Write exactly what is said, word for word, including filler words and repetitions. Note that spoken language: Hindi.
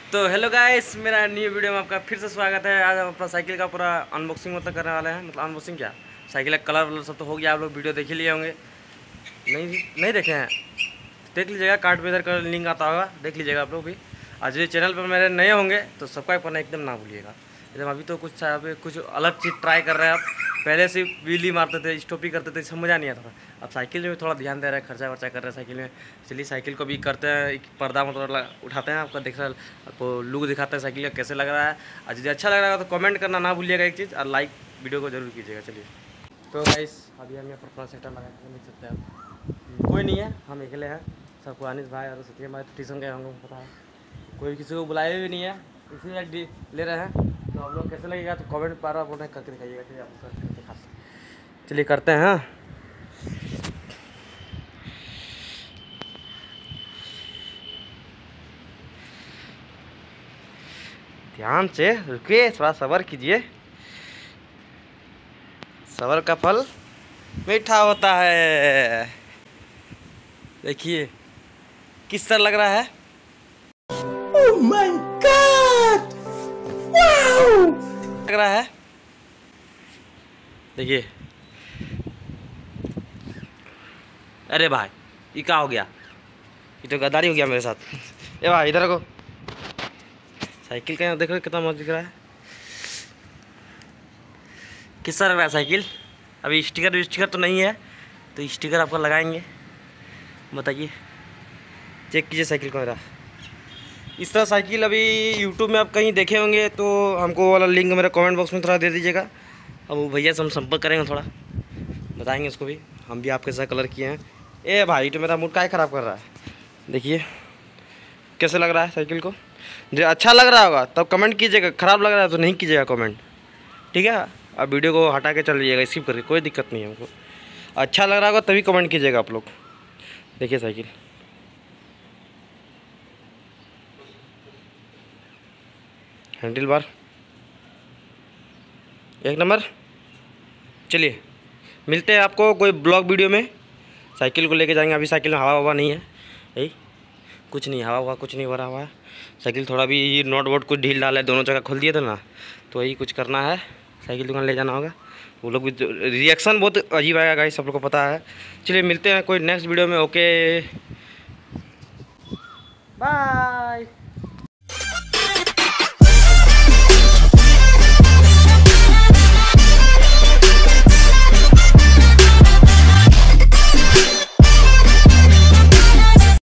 तो हेलो गाइस, मेरा न्यू वीडियो में आपका फिर से स्वागत है। आज हम अपना साइकिल का पूरा अनबॉक्सिंग मतलब करने वाले हैं। मतलब अनबॉक्सिंग क्या, साइकिल का कलर वलर सब तो हो गया। आप लोग वीडियो देख ही लिए होंगे। नहीं नहीं देखे हैं, देख लीजिएगा। कार्ड पे इधर का लिंक आता होगा, देख लीजिएगा आप लोग भी। आज ये चैनल पर मेरे नए होंगे तो सब्सक्राइब करना एकदम ना भूलिएगा। एकदम अभी तो कुछ अभी कुछ अलग चीज़ ट्राई कर रहे हैं आप। पहले से व्हीली मारते थे, स्टॉपी करते थे, सब मज़ा नहीं आता था। अब साइकिल में थोड़ा ध्यान दे रहे हैं, खर्चा वर्चा कर रहे हैं साइकिल में। चलिए साइकिल को भी करते हैं, एक पर्दा मतलब उठाते हैं, आपका देख रहा आपको लुक दिखाते हैं साइकिल का कैसे लग रहा है। और यदि अच्छा लग रहा है तो कमेंट करना ना भूलिएगा एक चीज़, और लाइक वीडियो को जरूर कीजिएगा। चलिए तो गाइस अभी हम यहाँ पर अपना सेटअप लगा के देख सकते हैं आप। कोई नहीं है, हम अकेले हैं। सबको अनिश भाई और सत्य भाई ट्यूशन गए होंगे, पता है। कोई किसी को बुलाए भी नहीं है, इसीलिए ले रहे हैं। तो आप लोग कैसे लगेगा तो कमेंट बार बार बोल रहे हैं करके दिखाइएगा। चलिए आप करके दिखा चलिए करते हैं। हाँ ध्यान से रुकिए, थोड़ा सब्र कीजिए। सब्र का फल मीठा होता है। देखिए किस तरह लग रहा है। Oh my God! Wow! लग रहा है, देखिए। अरे भाई ये क्या हो गया, ये तो गद्दारी हो गया मेरे साथ। ए भाई इधर को, साइकिल का यहाँ देखो कितना मस्त दिख रहा है। किस तरह लग रहा है साइकिल। अभी स्टिकर स्टिकर तो नहीं है, तो स्टिकर आपको लगाएंगे। बताइए, चेक कीजिए साइकिल को मेरा। इस तरह साइकिल अभी यूट्यूब में आप कहीं देखे होंगे, तो हमको वाला लिंक मेरे कमेंट बॉक्स में थोड़ा दे दीजिएगा। अब वो भैया से हम संपर्क करेंगे, थोड़ा बताएंगे उसको भी हम भी आपके साथ कलर किए हैं। ए भाई तो मेरा मूड काहे ख़राब कर रहा है। देखिए कैसे लग रहा है साइकिल को। जो अच्छा लग रहा होगा तब कमेंट कीजिएगा, ख़राब लग रहा है तो नहीं कीजिएगा कमेंट, ठीक है। अब वीडियो को हटा के चल लीजिएगा, स्किप करके, कोई दिक्कत नहीं है हमको। अच्छा लग रहा होगा तभी कमेंट कीजिएगा आप लोग। देखिए साइकिल हैंडल बार एक नंबर। चलिए मिलते हैं आपको कोई ब्लॉग वीडियो में। साइकिल को लेके जाएंगे। अभी साइकिल में हवा हवा नहीं है, यही कुछ नहीं, हवा हुआ कुछ नहीं भरा हुआ है। साइकिल थोड़ा भी नोट वोट कुछ ढील डाला है, दोनों जगह खोल दिए थे ना, तो वही कुछ करना है। साइकिल दुकान ले जाना होगा। वो लोग भी रिएक्शन बहुत अजीब आएगा गाइस, सब लोग को पता है। चलिए मिलते हैं कोई नेक्स्ट वीडियो में। Okay bye.